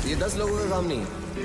ये 10 लोगों का काम नहीं है।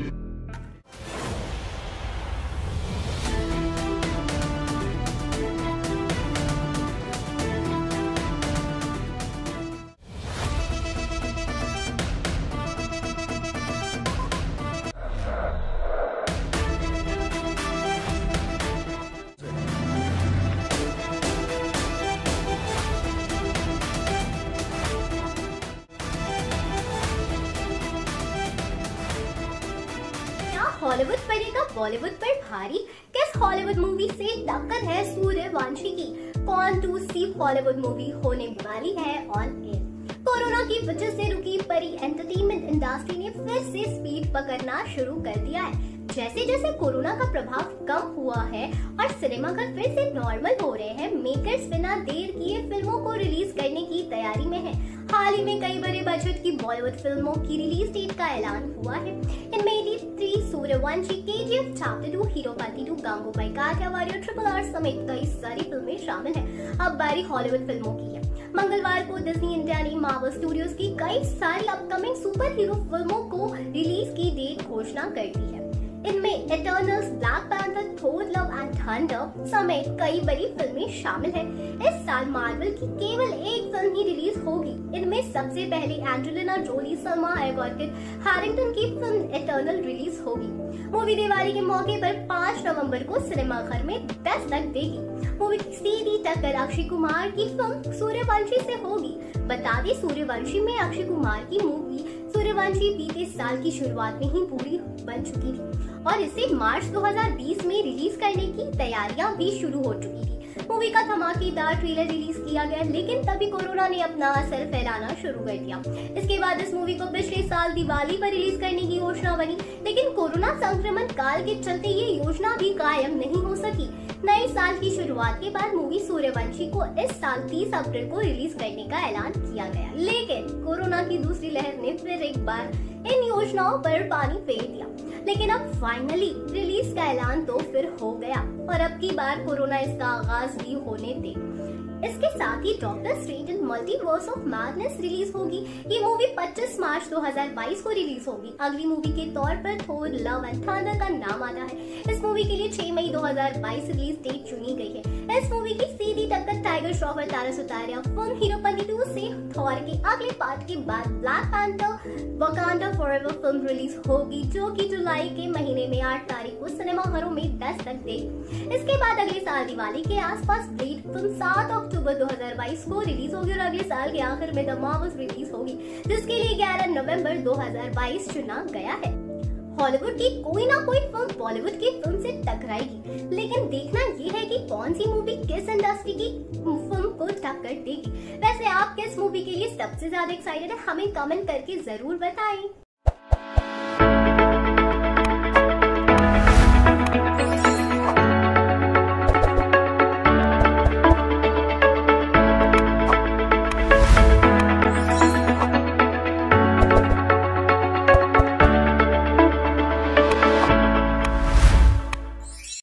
हॉलीवुड पड़ेगा बॉलीवुड पर भारी, किस हॉलीवुड मूवी से टक्कर है सूर्यवंशी की, कौन दूसरी हॉलीवुड मूवी होने वाली है ऑन एयर। कोरोना की वजह से रुकी परी एंटरटेनमेंट इंडस्ट्री ने फिर से स्पीड पकड़ना शुरू कर दिया है। जैसे जैसे कोरोना का प्रभाव कम हुआ है और सिनेमाघर फिर से नॉर्मल हो रहे हैं, मेकर्स बिना देर किए फिल्मों को रिलीज करने की तैयारी में है। हाल ही में कई बड़े बजट की बॉलीवुड फिल्मों की रिलीज डेट का ऐलान हुआ है। इनमें 83, Sooryavanshi, KGF chapter 2, Heropanti 2, Gangubai Kathiawadi, RRR समेत कई सारी फिल्में शामिल हैं। अब बारी हॉलीवुड फिल्मों की है। मंगलवार को डिज्नी इंडिया ने मार्वल स्टूडियोज की कई सारी अपकमिंग सुपर हीरो फिल्मों को रिलीज की डेट घोषणा कर दी है। इनमें Eternals, Black Panther, Thor, Love and Thunder समेत कई बड़ी फिल्में शामिल हैं। इस साल मार्वल की केवल एक फिल्म ही रिलीज होगी। इनमें सबसे पहले एंजेलिना जोली, सलमा हैक और किट हैरिंगटन की फिल्म इटर्नल रिलीज होगी। मूवी दिवाली के मौके पर 5 नवंबर को सिनेमाघर में दस्तक देगी। मूवी की सीधी टक्कर अक्षय कुमार की फिल्म सूर्यवंशी से होगी। बता दें, सूर्यवंशी में अक्षय कुमार की मूवी सूर्यवंशी बीते साल की शुरुआत में ही पूरी बन चुकी थी और इसे मार्च 2020 में रिलीज करने की तैयारियां भी शुरू हो चुकी थी। मूवी का धमाकेदार ट्रेलर रिलीज किया गया, लेकिन तभी कोरोना ने अपना असर फैलाना शुरू कर दिया। इसके बाद इस मूवी को पिछले साल दिवाली पर रिलीज करने की योजना बनी, लेकिन कोरोना संक्रमण काल के चलते ये योजना भी कायम नहीं हो सकी। नए साल की शुरुआत के बाद मूवी सूर्यवंशी को इस साल 30 अप्रैल को रिलीज करने का ऐलान किया गया, लेकिन कोरोना की दूसरी लहर ने फिर एक बार इन योजनाओं पर पानी फेर दिया। लेकिन अब फाइनली रिलीज का ऐलान तो फिर हो गया और अब की बार कोरोना इसका आगाज भी होने दे। इसके साथ ही Doctor Strange in Multiverse of Madness release होगी। ये मूवी 25 मार्च 2022 को रिलीज होगी। अगली मूवी के तौर पर थोर, लव एंड थंडर का नाम आता है। इस मूवी के लिए 6 मई 2022 रिलीज डेट चुनी गई है। इस मूवी की सीधी टक्कर टाइगर श्रॉफ और तारा सुतारिया फिल्म हीरोपंती 2 से थॉर के अगले पार्ट के बाद Black Panther Wakanda Forever film release होगी, जो कि जुलाई के महीने में 8 तारीख को सिनेमाघरों में दस्तक देगी। इसके बाद अगले साल दिवाली के आसपास ब्लेड फिल्म 7 अक्टूबर 2022 को रिलीज होगी और अगले साल के आखिर में द मार्वल्स रिलीज होगी, जिसके लिए 11 नवंबर 2022 चुना गया है। हॉलीवुड की कोई ना कोई फिल्म बॉलीवुड की फिल्म से टकराएगी, लेकिन देखना ये है कि कौन सी मूवी किस इंडस्ट्री की फिल्म को टक्कर देगी। वैसे आप किस मूवी के लिए सबसे ज्यादा एक्साइटेड है, हमें कमेंट करके जरूर बताएं।